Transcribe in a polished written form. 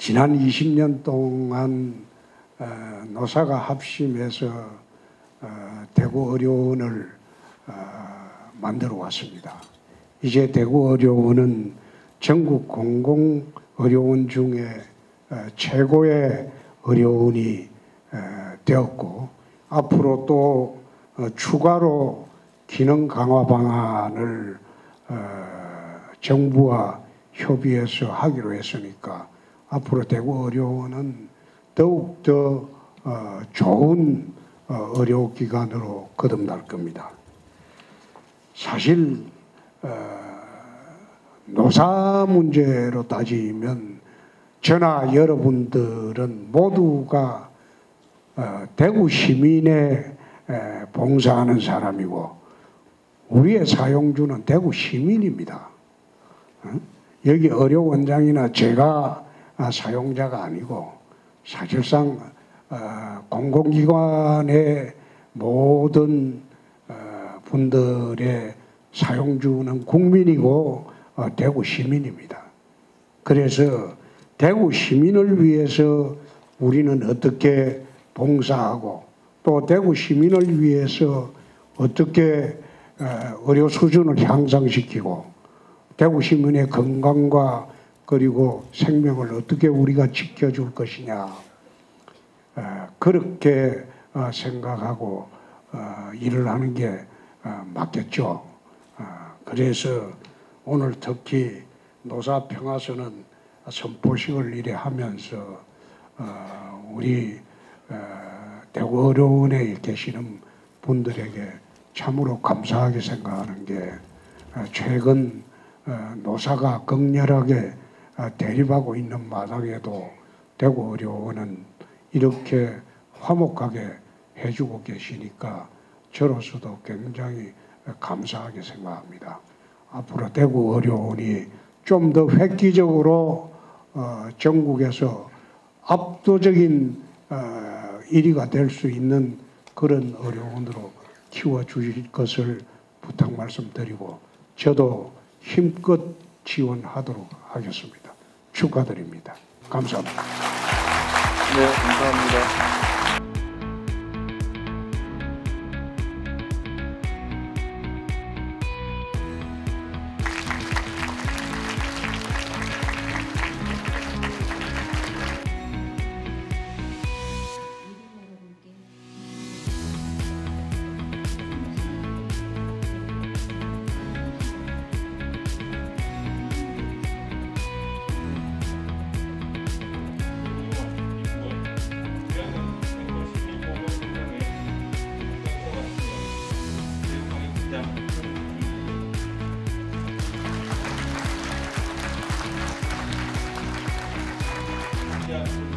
지난 20년 동안 노사가 합심해서 대구의료원을 만들어 왔습니다. 이제 대구의료원은 전국 공공의료원 중에 최고의 의료원이 되었고, 앞으로 또 추가로 기능 강화 방안을 정부와 협의해서 하기로 했으니까 앞으로 대구의료원은 더욱더 좋은 의료기관으로 거듭날 겁니다. 사실 노사 문제로 따지면 저나 여러분들은 모두가 대구 시민에 봉사하는 사람이고 우리의 사용주는 대구 시민입니다. 여기 의료원장이나 제가 사용자가 아니고 사실상 공공기관의 모든 분들의 사용주는 국민이고 대구 시민입니다. 그래서 대구 시민을 위해서 우리는 어떻게 봉사하고 또 대구 시민을 위해서 어떻게 의료 수준을 향상시키고 대구 시민의 건강과 그리고 생명을 어떻게 우리가 지켜줄 것이냐, 그렇게 생각하고 일을 하는 게 맞겠죠. 그래서 오늘 특히 노사평화선언 선포식을 이래 하면서 우리 대구의료원에 계시는 분들에게 참으로 감사하게 생각하는 게 최근 노사가 극렬하게 대립하고 있는 마당에도 대구의료원은 이렇게 화목하게 해주고 계시니까 저로서도 굉장히 감사하게 생각합니다. 앞으로 대구의료원이 좀 더 획기적으로 전국에서 압도적인 1위가 될 수 있는 그런 의료원으로 키워주실 것을 부탁 말씀드리고 저도 힘껏 지원하도록 하겠습니다. 축하드립니다. 감사합니다. 네, 감사합니다. Yeah.